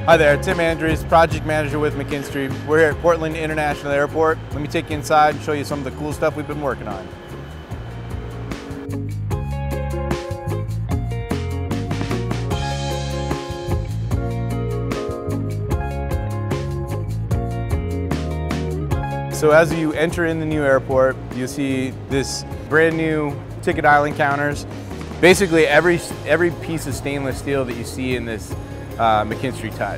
Hi there, Tim Andrews, Project Manager with McKinstry. We're here at Portland International Airport. Let me take you inside and show you some of the cool stuff we've been working on. So as you enter in the new airport, you see this brand new ticket island counters. Basically every piece of stainless steel that you see in this McKinstry Touch.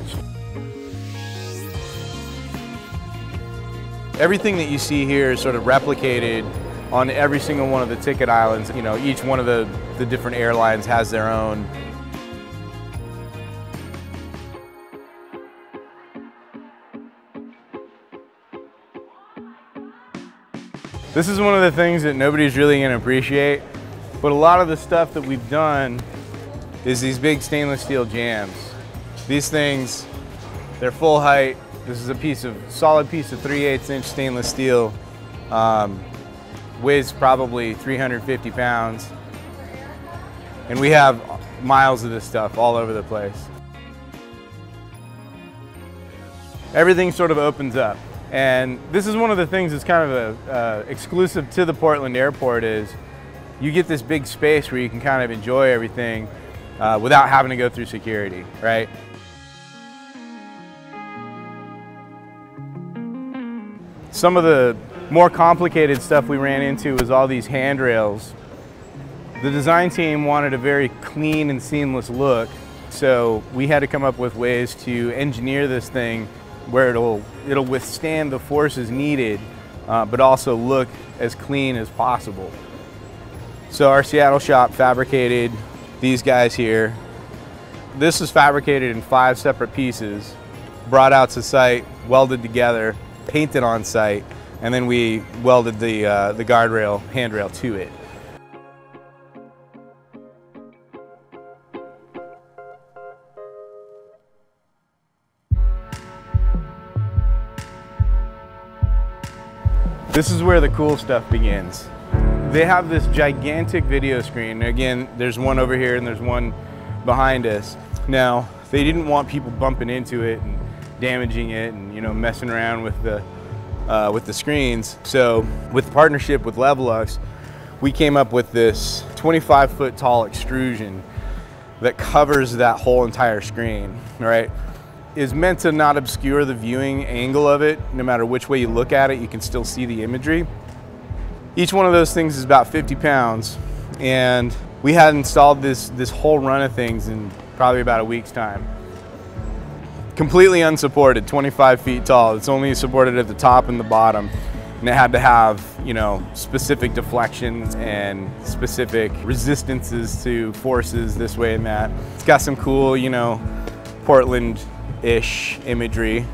Everything that you see here is sort of replicated on every single one of the ticket islands. You know, each one of the different airlines has their own. This is one of the things that nobody's really going to appreciate, but a lot of the stuff that we've done is these big stainless steel jams. These things, they're full height. This is a solid piece of 3/8 inch stainless steel. Weighs probably 350 pounds. And we have miles of this stuff all over the place. Everything sort of opens up. And this is one of the things that's kind of exclusive to the Portland airport is you get this big space where you can kind of enjoy everything without having to go through security, right? Some of the more complicated stuff we ran into was all these handrails. The design team wanted a very clean and seamless look, so we had to come up with ways to engineer this thing where it'll withstand the forces needed, but also look as clean as possible. So our Seattle shop fabricated these guys here. This is fabricated in 5 separate pieces, brought out to site, welded together, painted on site, and then we welded the guardrail, handrail to it. This is where the cool stuff begins. They have this gigantic video screen. Again, there's one over here and there's one behind us. Now, they didn't want people bumping into it and damaging it and, you know, messing around with the screens. So with partnership with Levelux, we came up with this 25-foot tall extrusion that covers that whole entire screen, right? Is meant to not obscure the viewing angle of it. No matter which way you look at it, you can still see the imagery. Each one of those things is about 50 pounds. And we had installed this whole run of things in probably about a week's time. Completely unsupported, 25 feet tall. It's only supported at the top and the bottom. And it had to have, you know, specific deflections and specific resistances to forces this way and that. It's got some cool, you know, Portland-ish imagery.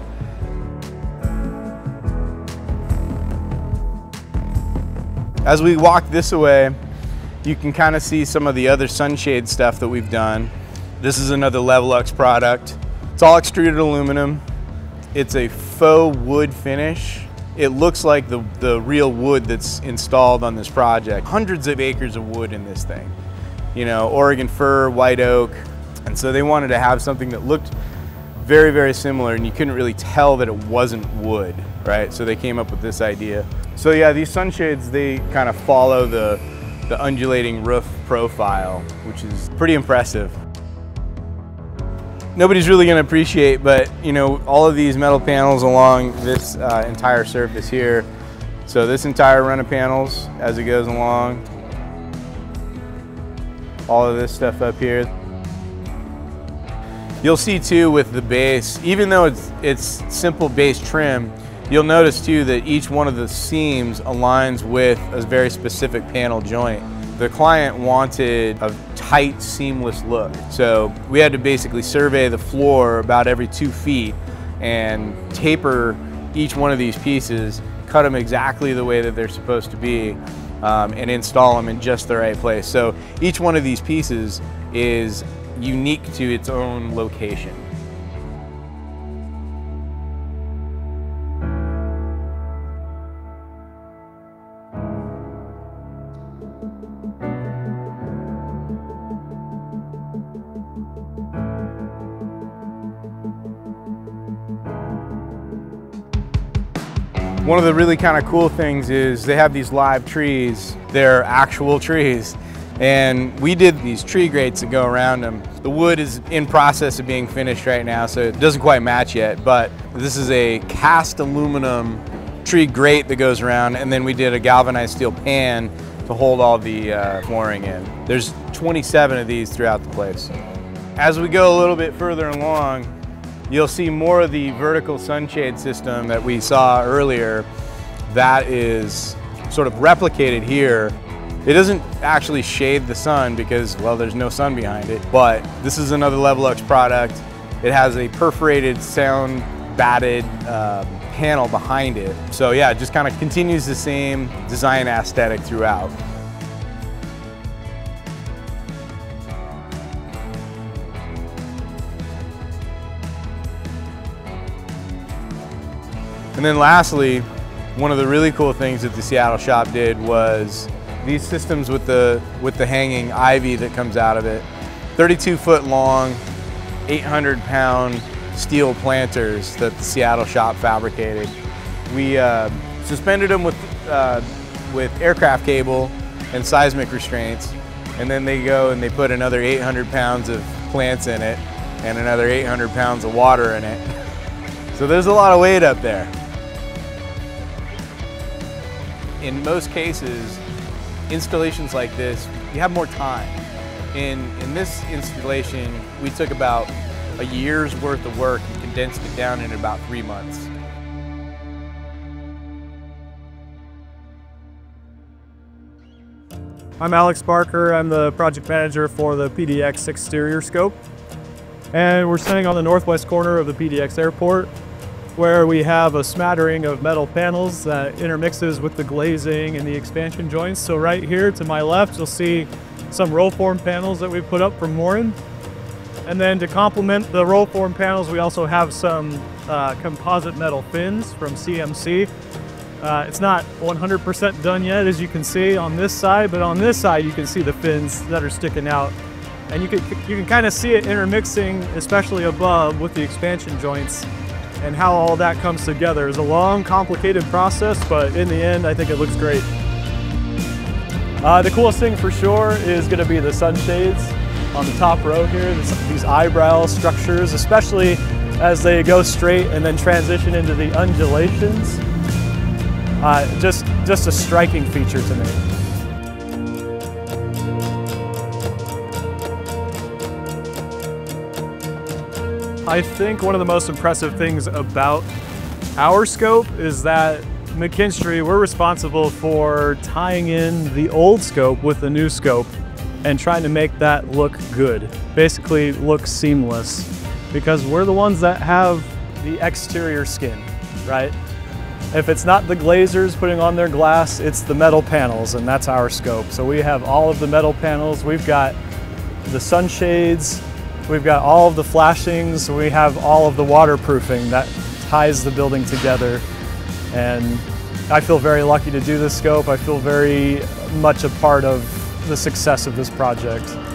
As we walk this way, you can kind of see some of the other sunshade stuff that we've done. This is another Levelux product. It's all extruded aluminum. It's a faux wood finish. It looks like the real wood that's installed on this project. Hundreds of acres of wood in this thing. You know, Oregon fir, white oak. And so they wanted to have something that looked very, very similar and you couldn't really tell that it wasn't wood, right? So they came up with this idea. So yeah, these sunshades, they kind of follow the undulating roof profile, which is pretty impressive. Nobody's really going to appreciate, but you know, all of these metal panels along this entire surface here. So this entire run of panels as it goes along, all of this stuff up here. You'll see too with the base, even though it's simple base trim, you'll notice too that each one of the seams aligns with a very specific panel joint. The client wanted a tight, seamless look. So we had to basically survey the floor about every 2 feet and taper each one of these pieces, cut them exactly the way that they're supposed to be, and install them in just the right place. So each one of these pieces is unique to its own location. One of the really kind of cool things is they have these live trees. They're actual trees. And we did these tree grates that go around them. The wood is in process of being finished right now, so it doesn't quite match yet, but this is a cast aluminum tree grate that goes around, and then we did a galvanized steel pan to hold all the flooring in. There's 27 of these throughout the place. As we go a little bit further along, you'll see more of the vertical sunshade system that we saw earlier. That is sort of replicated here. It doesn't actually shade the sun because, well, there's no sun behind it, but this is another Levelux product. It has a perforated sound batted panel behind it. So yeah, it just kind of continues the same design aesthetic throughout. And then lastly, one of the really cool things that the Seattle shop did was these systems with the hanging ivy that comes out of it. 32-foot long, 800-pound steel planters that the Seattle shop fabricated. We suspended them with aircraft cable and seismic restraints, and then they go and they put another 800 pounds of plants in it and another 800 pounds of water in it. So there's a lot of weight up there. In most cases, installations like this, you have more time. In this installation, we took about a year's worth of work and condensed it down in about 3 months. I'm Alex Barker. I'm the project manager for the PDX exterior scope. And we're standing on the northwest corner of the PDX airport, where we have a smattering of metal panels that intermixes with the glazing and the expansion joints. So right here to my left, you'll see some roll form panels that we put up from Morin. And then to complement the roll form panels, we also have some composite metal fins from CMC. It's not 100% done yet, as you can see on this side, but on this side you can see the fins that are sticking out. And you can kind of see it intermixing, especially above, with the expansion joints. And how all that comes together is a long, complicated process, but in the end, I think it looks great. The coolest thing for sure is going to be the sunshades on the top row here. These eyebrow structures, especially as they go straight and then transition into the undulations. Just a striking feature to me. I think one of the most impressive things about our scope is that McKinstry, we're responsible for tying in the old scope with the new scope and trying to make that look good, basically look seamless, because we're the ones that have the exterior skin, right? If it's not the glazers putting on their glass, it's the metal panels, and that's our scope. So we have all of the metal panels, we've got the sunshades, we've got all of the flashings, we have all of the waterproofing that ties the building together. And I feel very lucky to do this scope. I feel very much a part of the success of this project.